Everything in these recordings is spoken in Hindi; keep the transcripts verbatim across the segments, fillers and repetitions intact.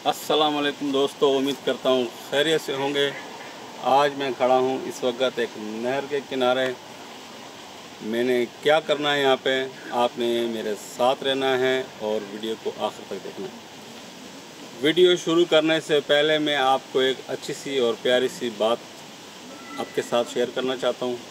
अस्सलाम वालेकुम दोस्तों, उम्मीद करता हूँ खैरियत से होंगे। आज मैं खड़ा हूँ इस वक्त एक नहर के किनारे। मैंने क्या करना है यहाँ पे, आपने मेरे साथ रहना है और वीडियो को आखिर तक देखना है। वीडियो शुरू करने से पहले मैं आपको एक अच्छी सी और प्यारी सी बात आपके साथ शेयर करना चाहता हूँ।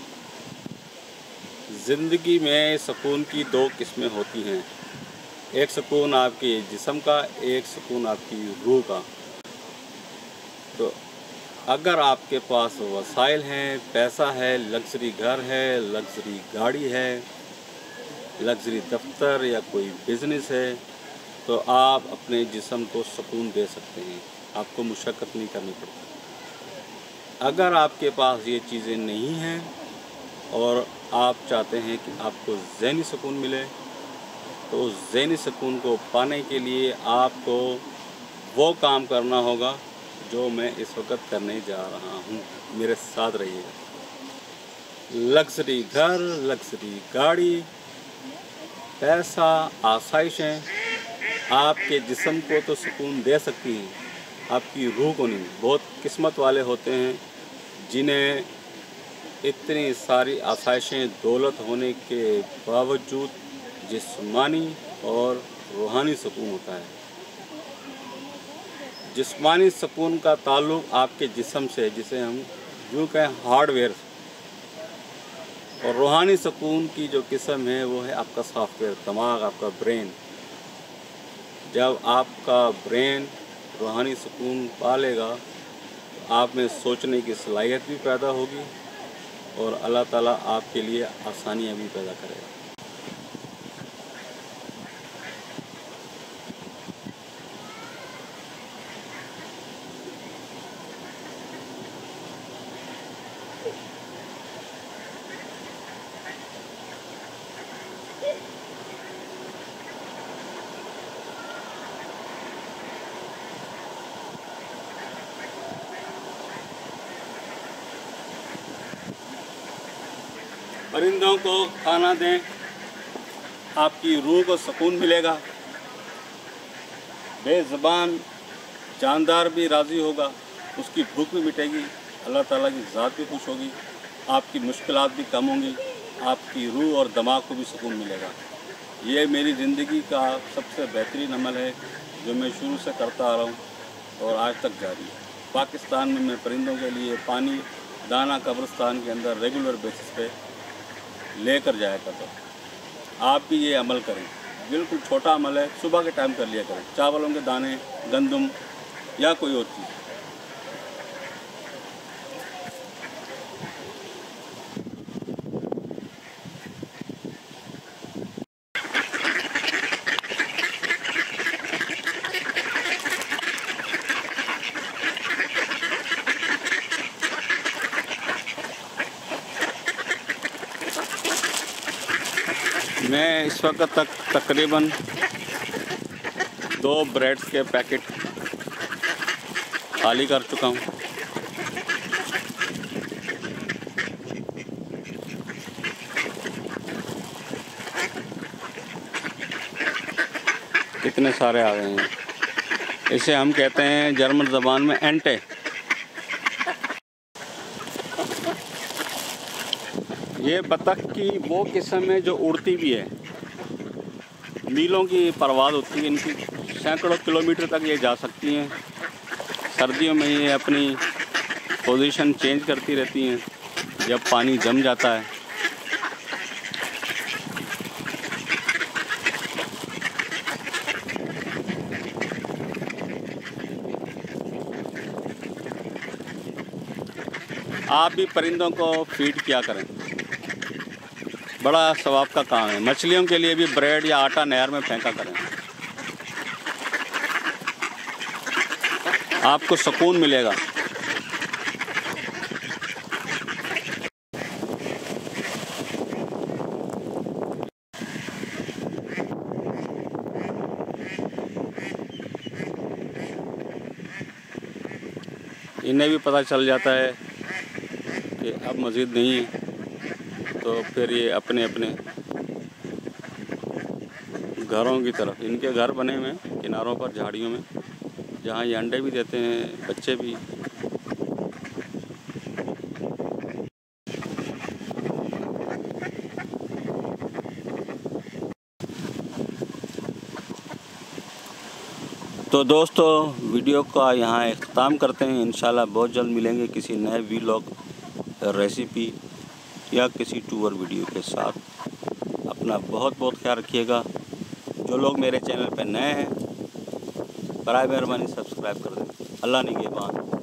ज़िंदगी में सुकून की दो किस्में होती हैं, एक सुकून आपके जिस्म का, एक सुकून आपकी रूह का। तो अगर आपके पास वसाइल हैं, पैसा है, लग्जरी घर है, लग्जरी गाड़ी है, लग्जरी दफ्तर या कोई बिज़नेस है, तो आप अपने जिस्म को सुकून दे सकते हैं, आपको मुशक्क़त नहीं करनी पड़ती। अगर आपके पास ये चीज़ें नहीं हैं और आप चाहते हैं कि आपको ज़हनी सुकून मिले, तो उस ज़हनी सुकून को पाने के लिए आपको वो काम करना होगा जो मैं इस वक्त करने जा रहा हूँ। मेरे साथ रहिएगा। लग्जरी घर, लग्जरी गाड़ी, पैसा, आसाइशें आपके जिस्म को तो सुकून दे सकती हैं, आपकी रूह को नहीं। बहुत किस्मत वाले होते हैं जिन्हें इतनी सारी आसाइशें, दौलत होने के बावजूद जिस्मानी और रूहानी सुकून होता है। जिस्मानी सुकून का ताल्लुक़ आपके जिस्म से, जिसे हम यूँ कहें हार्डवेयर, और रूहानी सुकून की जो किस्म है वो है आपका सॉफ्टवेयर, दिमाग, आपका ब्रेन। जब आपका ब्रेन रूहानी सुकून पा लेगा तो आप में सोचने की सलाहियत भी पैदा होगी और अल्लाह ताला आपके लिए आसानियाँ भी पैदा करेगा। परिंदों को खाना दें, आपकी रूह को सुकून मिलेगा। बेज़बान जानदार भी राज़ी होगा, उसकी भूख भी मिटेगी, अल्लाह ताला की ज़ात भी खुश होगी, आपकी मुश्किलात भी कम होंगी, आपकी रूह और दिमाग को भी सुकून मिलेगा। ये मेरी ज़िंदगी का सबसे बेहतरीन अमल है जो मैं शुरू से करता आ रहा हूँ और आज तक जारी है। पाकिस्तान में मैं परिंदों के लिए पानी, दाना कब्रिस्तान के अंदर रेगुलर बेसिस पे लेकर जाया करता हूँ। आप भी ये अमल करें, बिल्कुल छोटा अमल है, सुबह के टाइम कर लिया करें। चावलों के दाने, गंदम या कोई और चीज़। मैं इस वक्त तक तकरीबन दो ब्रेड्स के पैकेट खाली कर चुका हूँ। कितने सारे आ गए हैं। इसे हम कहते हैं जर्मन ज़बान में एंटे। ये बतख की वो किस्म है जो उड़ती भी है, मीलों की परवाज़ होती है इनकी, सैकड़ों किलोमीटर तक ये जा सकती हैं। सर्दियों में ये अपनी पोजीशन चेंज करती रहती हैं जब पानी जम जाता है। आप भी परिंदों को फीड किया करें, बड़ा सवाब का काम है। मछलियों के लिए भी ब्रेड या आटा नहर में फेंका करें, आपको सुकून मिलेगा। इन्हें भी पता चल जाता है कि अब मज़ीद नहीं है, तो फिर ये अपने अपने घरों की तरफ, इनके घर बने हुए हैं किनारों पर, झाड़ियों में, जहाँ ये अंडे भी देते हैं, बच्चे भी। तो दोस्तों वीडियो का यहाँ इख्तिताम करते हैं। इंशाल्लाह बहुत जल्द मिलेंगे किसी नए वीलॉग, रेसिपी या किसी टूर वीडियो के साथ। अपना बहुत बहुत ख्याल रखिएगा। जो लोग मेरे चैनल पर नए हैं बराए मेहरबानी सब्सक्राइब कर दें। अल्लाह निगहबान।